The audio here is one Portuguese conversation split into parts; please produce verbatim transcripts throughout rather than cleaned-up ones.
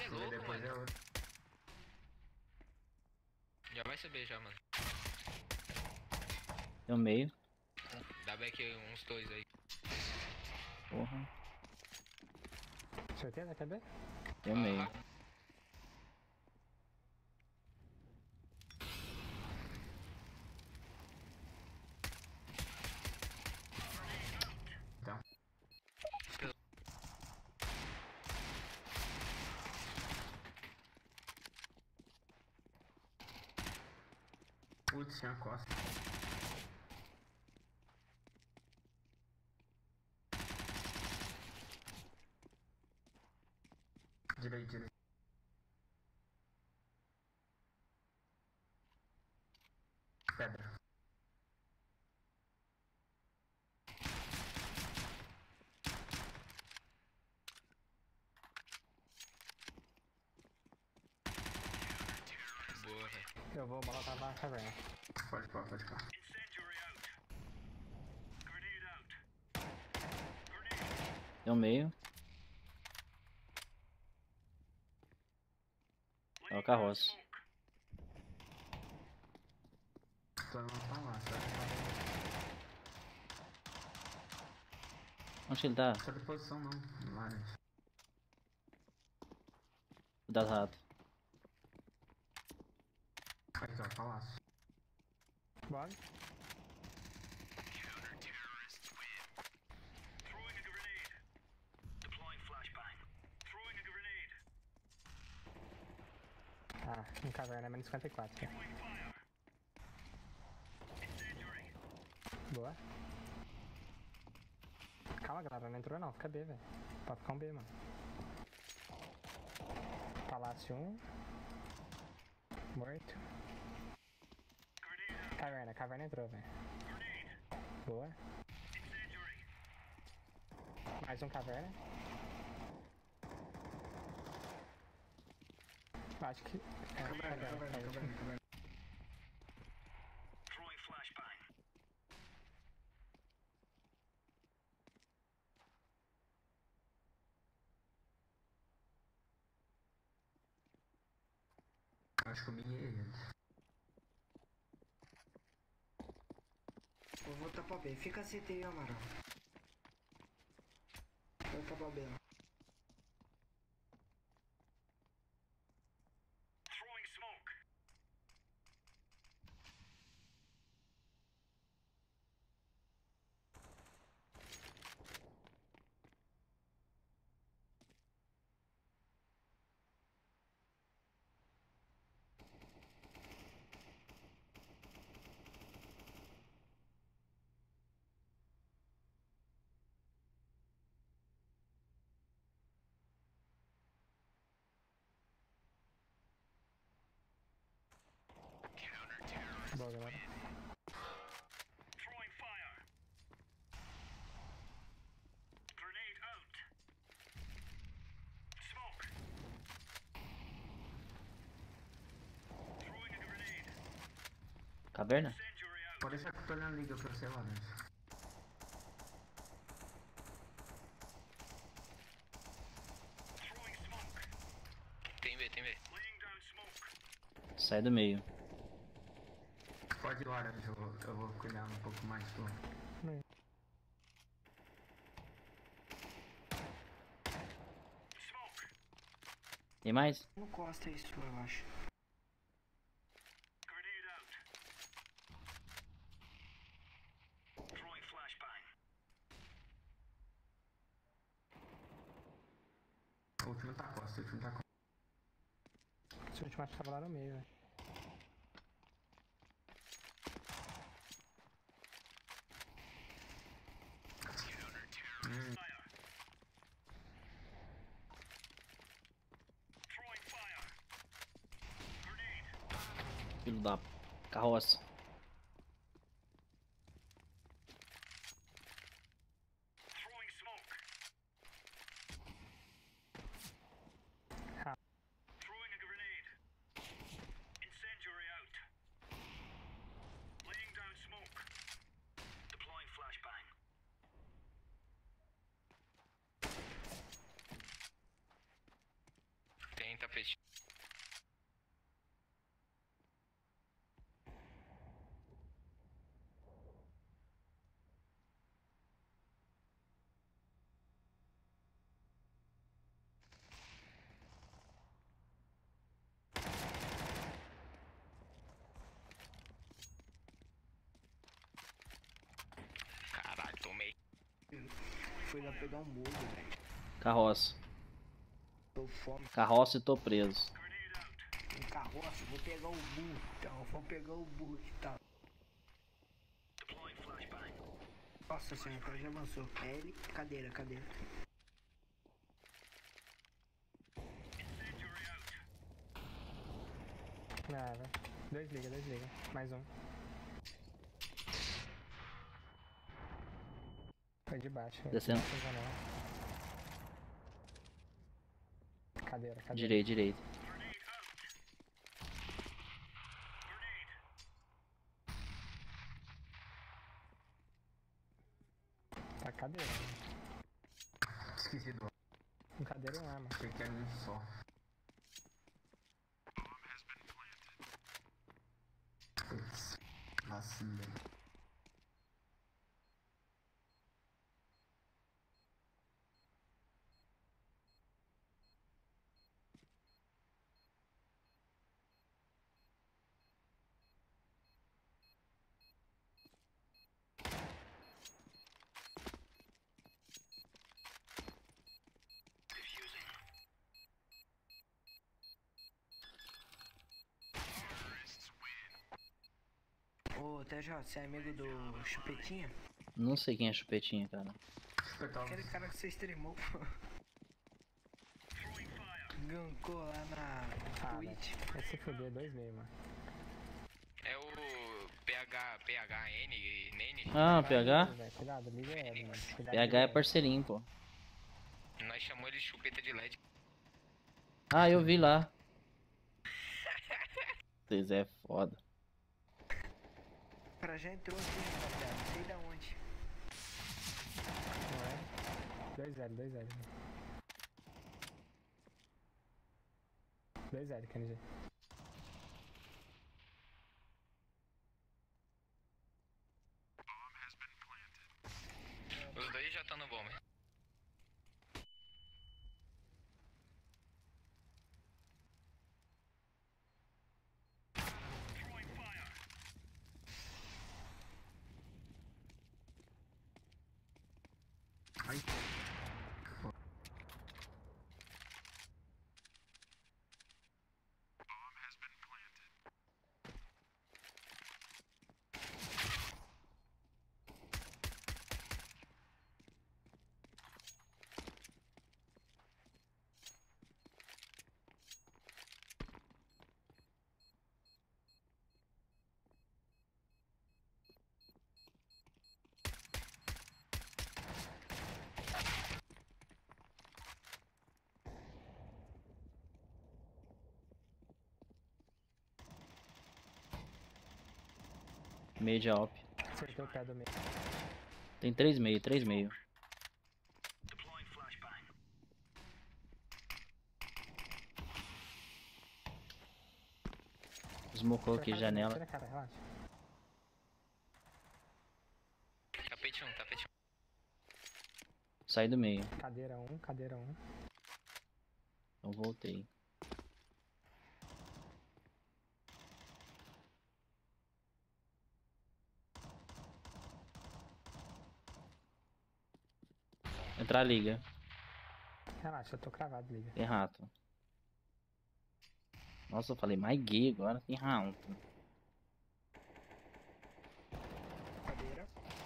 louco, depois é mano. outro. Já vai saber já, mano. Deu meio. Dá back uns dois aí. Porra. Certeza, quer ver? Deu meio. Aham. Então. Putz, tinha costa. Direito, direito. Pedra. Boa, velho. Eu vou balotar na caverna. Pode pôr, pode pôr. Deu meio. É o carroça. Só não tá lá, só Onde que ele tá? de Só de posição não. Lá, gente. Cuidado, rato. Aqui, ó, palácio. Bora. Ah, em caverna é menos cinquenta e quatro. Boa. Calma, galera, não entrou não, fica B, velho. Pode ficar um B, mano. Palácio um. Morto. Caverna, caverna entrou, velho. Boa. Mais um caverna. Acho que. É, Caverna, caverna, caverna, caverna. caverna, caverna. Acho que eu minhei eles. Eu vou tapar B. Fica C T aí, Amaral. Vai tapar B lá. Boa, galera. Caverna? Pode deixar que eu tô olhando a liga pra você lá dentro. Tem B, tem B. Sai do meio. Pode ir lá, Aranjo, eu vou, eu vou cuidar um pouco mais do. Tem mais? No costa isso, eu acho. O último tá costa, o último tá costa. Esse último acho que tava lá no meio, velho. Hum. Filho da carroça. Tem, tá tapete. Caralho, tomei. Fui lá pegar um burro, velho. Carroça. Tô fome. Carroça e tô preso. Um carroça, vou pegar o burro. Então, vou pegar o burro que tá. Nossa senhora, o cara já avançou. É ele, cadeira, cadeira. Ah, velho. Dois liga, dois liga. Mais um. Foi de baixo. velho. Descendo. Não tem janela. Cadeira, cadeira. Direito, direito. Tá cadeira. Né? Esqueci do Um cadeira e um arma. achei que era um só. Putz, vacilei. Ô, T J, você é amigo do Chupetinha? Não sei quem é Chupetinha, cara. Espetar Aquele cara que você streamou, pô. Gankou lá na Ah, Twitch. velho. Vai se fuder, dois meio, mano. É o PH, PHN, Nene. Ah, Vai, P H? velho. Cuidado, liga ele, mano. Cuidado, P H liga é ele. parceirinho, pô. Nós chamamos ele de chupeta de L E D. Ah, eu vi lá. Vocês é foda. O cara já entrou aqui, rapaziada. Não sei da onde. Não é? dois L, dois L. dois L, K N G. Os dois já estão no bomber. Ai. Meio de Alp. Acertou o pé do meio. Tem três meio, três meio. Smocou aqui, Tira a cara, janela. Tira a cara, relaxa. Tapete um, tapete um. Sai do meio. Cadeira um, cadeira um. Então voltei. Entrar liga. Relaxa, eu tô cravado, liga. Tem rato. Nossa, eu falei mais gay agora, tem rato. Cadeira.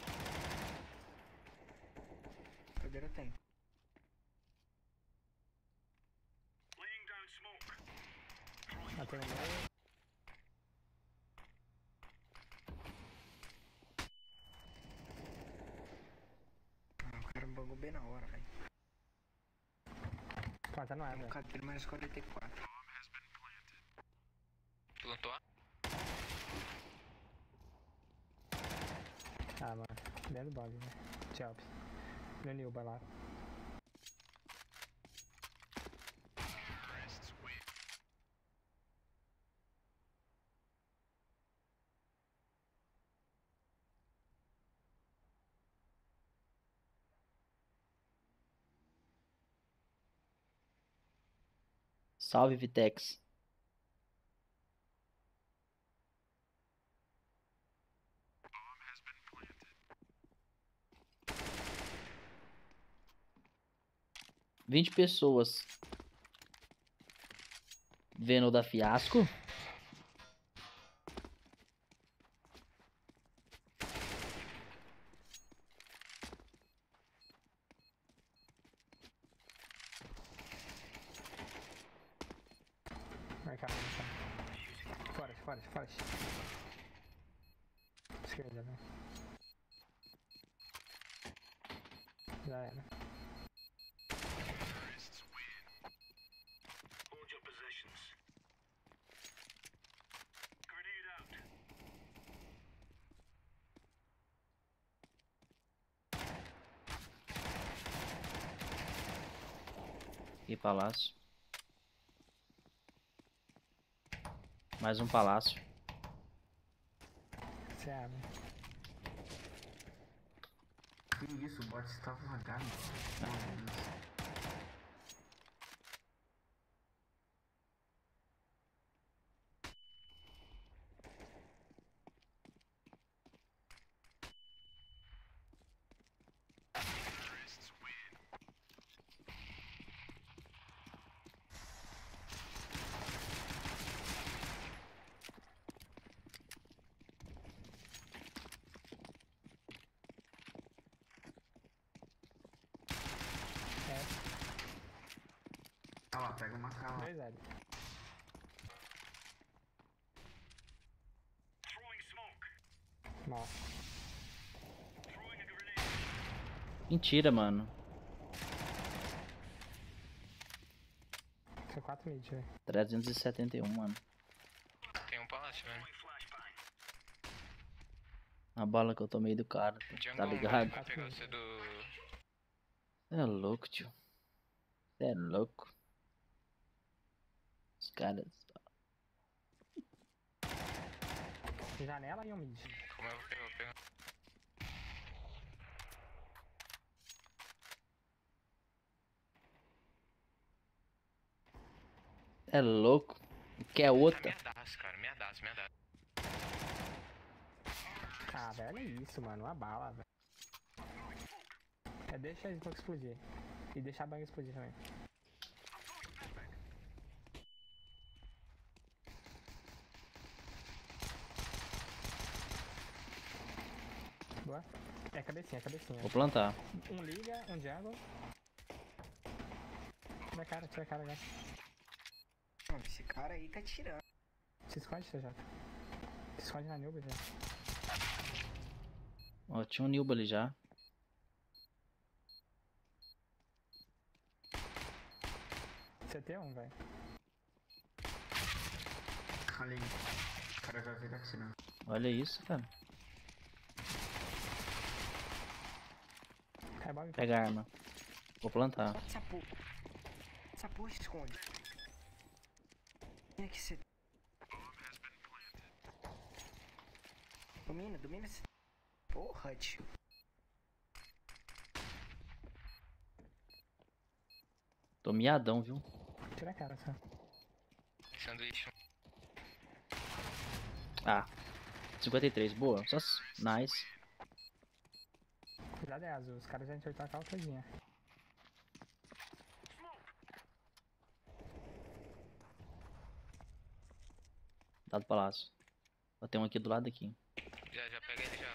Cadeira tem. Ah, tem um meio. Ah, o cara me bagou bem na hora, velho. Planta no ar, Um velho. cadeira mais quarenta e quatro. Plantou A. Ah, mano. Dentro do bug, né? Tchau. No Nilba lá. Salve, Vitex. Vinte pessoas vendo o da Fiasco. Vai cá, vai cá. Fora, fora, fora. Esquerda, né? Já era. E palácio. Mais um palácio. Você abre. Que isso, o bot estava lagado. Meu Deus. É, Ah lá, pega uma cala. dois L. Mal. Mentira, mano. Foi quatro mid, velho. trezentos e setenta e um, mano. Tem um palácio, velho. A bala que eu tomei do cara. Jungle Tá um, ligado? vai pegar você do... Cê é louco, tio. Cê é louco. Os caras. Janela e um mid. Como eu vou pegar? Vou pegar. É louco. Quer Tá outra? merdaço, cara. Merdaço, merdaço. Ah, velho, é isso, mano. Uma bala, velho. É, deixa a smoke explodir. E deixa a bang explodir também. Boa. É cabecinha, cabecinha. Vou plantar. Um liga, um jungle. Tira a cara, tira a cara, já. Não, esse cara aí tá tirando. Se esconde, C J. Se esconde na Nilba, já. Ó, tinha um Nilba ali já. C T um, velho. Ali. O cara vai vir atirando. Olha isso, cara. Rebolve. Pega a arma. Vou plantar. Solta essa porra. Essa porra se esconde. Domina que você. Domina, domina esse. Porra, tio. Tô miadão, viu? Tira a cara, só. Sanduíche. Ah. cinquenta e três, boa. Só... s- Nice. Cuidado é azul, os caras já enxertaram a calça todinha. Tá do palácio. Ó, tem um aqui do lado aqui. Já, já pega ele já.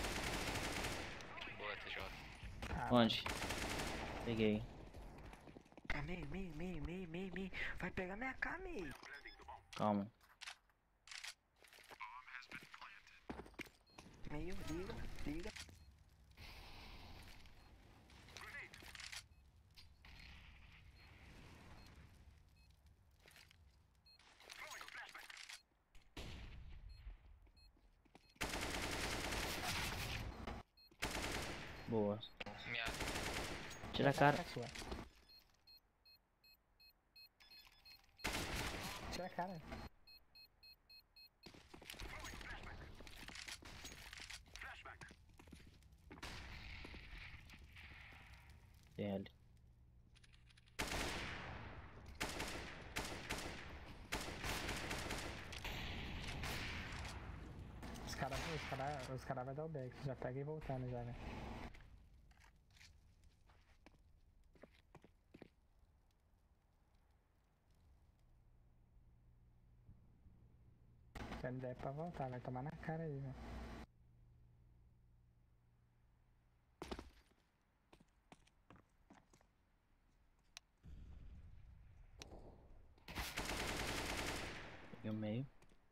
Boa, T J. Ah, Onde? Peguei. Ah, meio, meio, meio, meio, meio, meio. Vai pegar minha K, meio. Calma. Meio, liga, liga. Boa. Minha... Tira a cara. É sua. Tira a cara. L. caras os cara vai dar o back. Já pega e voltando já, né? Se não der pra voltar, vai tomar na cara aí, né? Peguei o meio.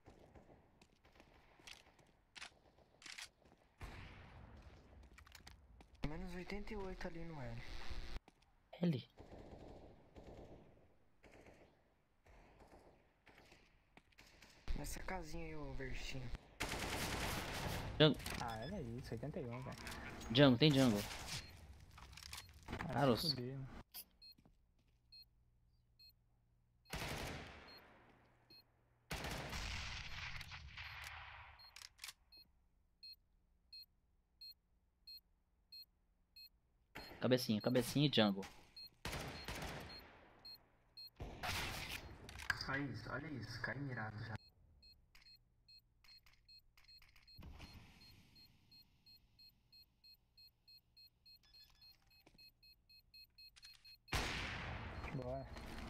Menos oitenta e oito ali no L. L. Nessa casinha aí, ô Vertinho. Jungle. Ah, olha isso, oitenta e um, velho. Jungle, tem jungle. Ah, Carlos. se fuder, mano. Cabecinha, cabecinha e jungle. Olha isso, olha isso, cai mirado já. Bora.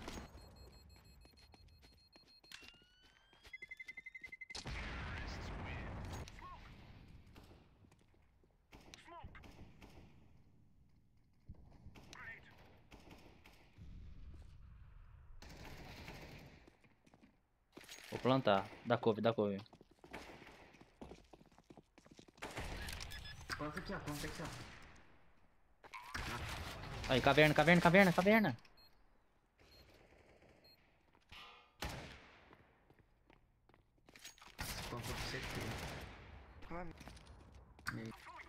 Vou plantar. Dá couve, dá couve. Planta aqui, ó, planta aqui, ó. Aí, caverna, caverna, caverna, caverna. Planta pro C T. Ah, Meio.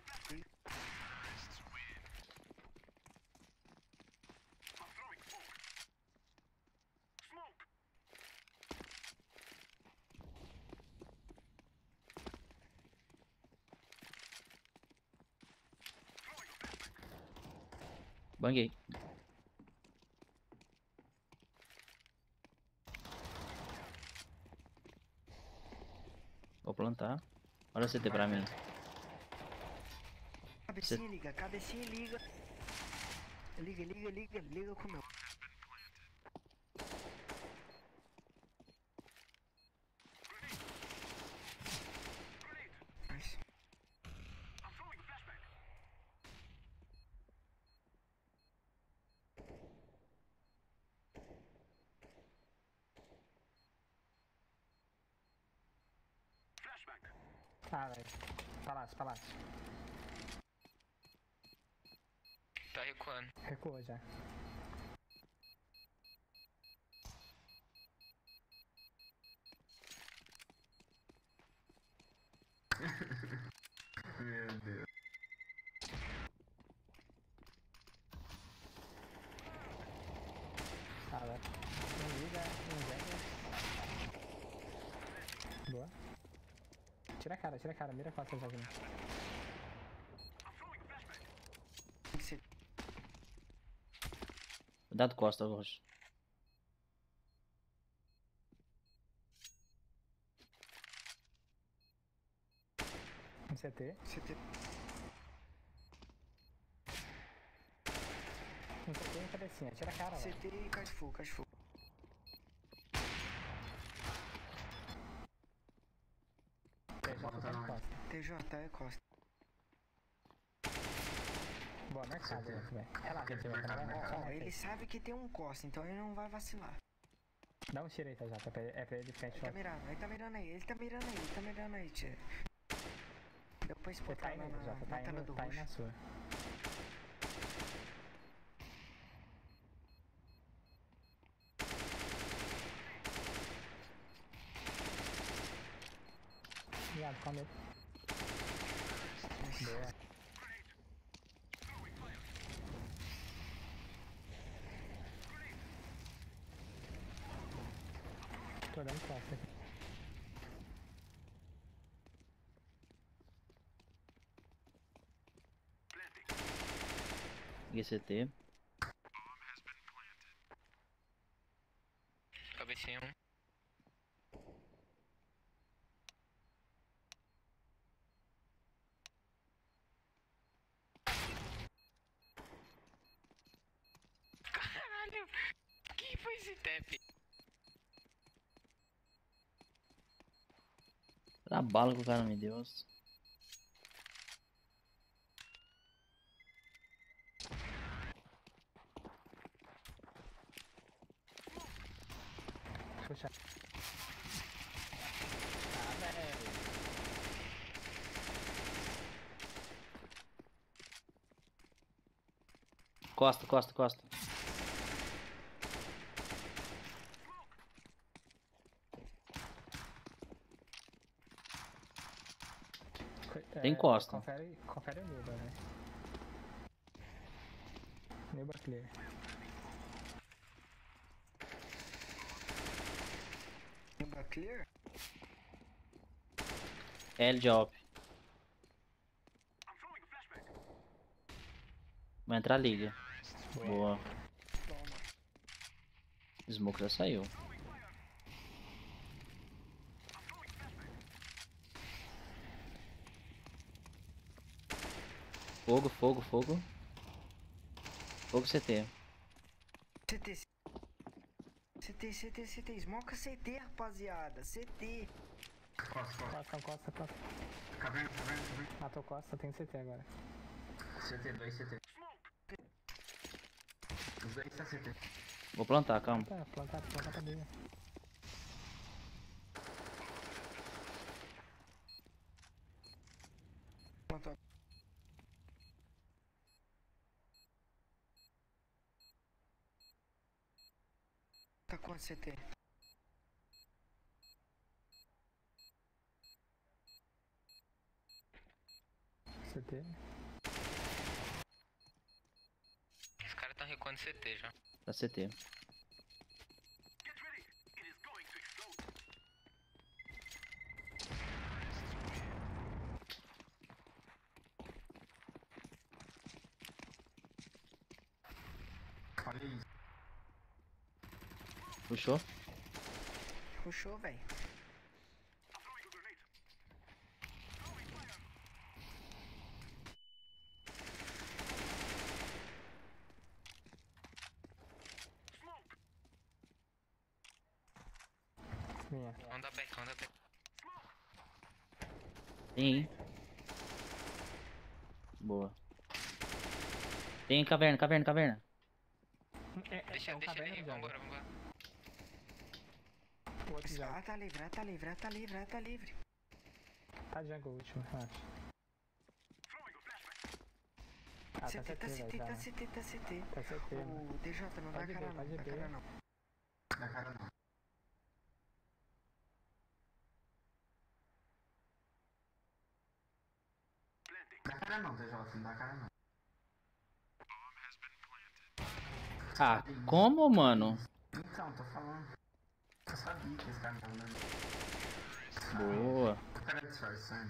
Banguei. Vou plantar. Olha o C T pra mim. cabecinha liga, cabecinha liga. Liga, liga, liga, liga com o meu. Nice. Ah, velho. Palácio, palácio. Tá recuando. Recuou já. Meu Deus. Ah, velho. Não liga, não joga. Boa. Tira a cara, tira a cara. Mira quatro já aqui. Tem que ser. Cuidado costa, roxo. Um C T. C T. Um C T e um cabecinha. Tira a cara, C velho. T e caixa de fogo, caixa de fogo. T J tá em costa. T J é costa. Boa, mercado, C T. velho. Relaxa, T J. Mercado, Vai, mercado. só Ó, marca ele aí. sabe que tem um costa, então ele não vai vacilar. Dá um tiro aí, T J. pra ele- É pra ele ficar em Ele tá choque. mirando, ele tá mirando aí, ele tá mirando aí, ele tá mirando aí, tia. Depois Você tá botar indo, lá T na, J. na Tá tela indo, do tá indo roxo. na sua. Obrigado, come ele. Boa. Tô dando costa aqui. Peguei C T. Cabecinha um. step. Era a bala que o cara me deu. Puxa. Ah, velho. Costa, costa, costa. Tem É, costa. Confere, confere o Nilba, né? Nilba clear. Nilba clear? L de op. Vai entrar a liga. Boa. Toma. Smoke já saiu. Fogo, fogo, fogo. Fogo C T. C T, C T, C T, C T, smoca C T, rapaziada, C T. Costa, costa. Costa, costa, costa. Caverna, caverna, caverna. Matou costa, tem C T agora. C T, dois C T. Os dois tá C T. Vou plantar, calma. Tá, plantar, plantar pra dentro. Plantou. Tá quanto C T? C T. Os caras estão recuando C T já. Tá C T. Olha isso. Puxou? Puxou, velho. Minha. Onda back, onda back. Tem. Boa. Tem caverna, caverna, caverna. É, é, Deixa, é um deixa ele caverna aí, de água. vambora, vambora. O outro já. Ah, tá livre, ah, tá livre, ah, tá livre, ah, tá livre. Tá jungle o último, relaxa. Ah, tá C T, tá C T, C velho, T, já, tá né? C T, tá C T. Tá C T, mano. O D J não dá Pode cara ver, não, pode dá ver. cara não. Dá cara não. Dá cara não, D J, não dá cara não. Ah, como, mano? Então, tô falando. Eu sabia que esse cara não tava dando. Boa. O cara é disfarçando.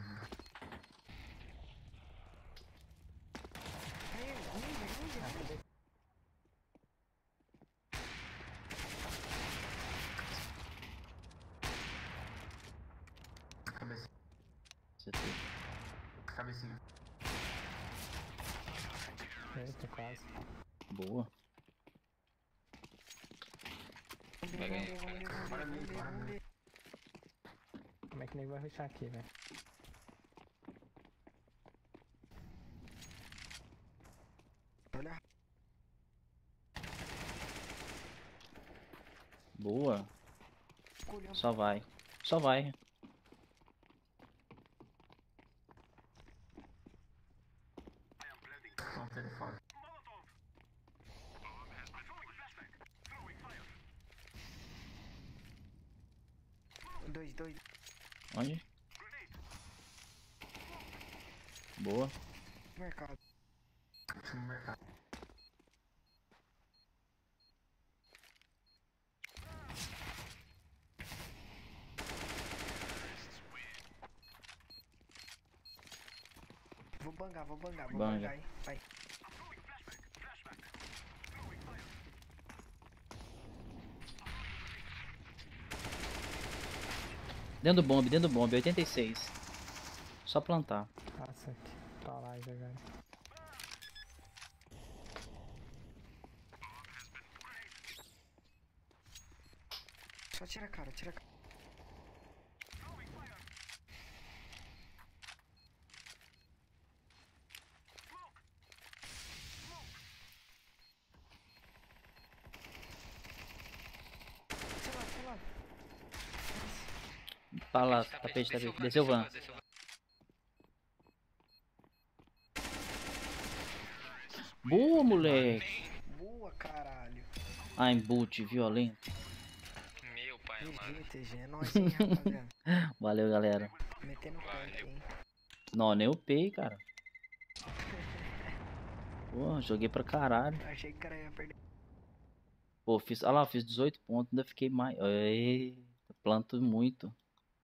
Aí, onde, onde, onde? Cabecinha. C T. Cabecinha. Eita, quase. Boa. Vai ganhar. Vamos ler, vamos ler, Bora vamos ler, ler, bora vamos ler. ler. Como é que nego vai rushar aqui, velho? Olha, Boa. escolheu. Só vai. Só vai. Vamos ter fora. Dois, dois. Onde? Boa. Mercado. Último mercado. Vou bangar, vou bangar, vou Banga. bangar, hein. Vai. Dentro do bomb, dentro do bomb. oitenta e seis. Só plantar. Nossa, que paulagem agora. Só tira a cara, tira a cara. Sei lá, sei lá. Tá lá, tapete, tapete. Desceu o van. Desceu o van. Boa, moleque. Boa, caralho. I'm boot violento. Meu pai amado. G G, T G, é nóis, hein, rapaziada. Valeu, galera. Metendo pé aqui, hein. Não, nem upei, cara. Pô, joguei pra caralho. Achei que o cara ia perder. Pô, fiz. Ah lá, fiz dezoito pontos, ainda fiquei mais. Ei, planto muito.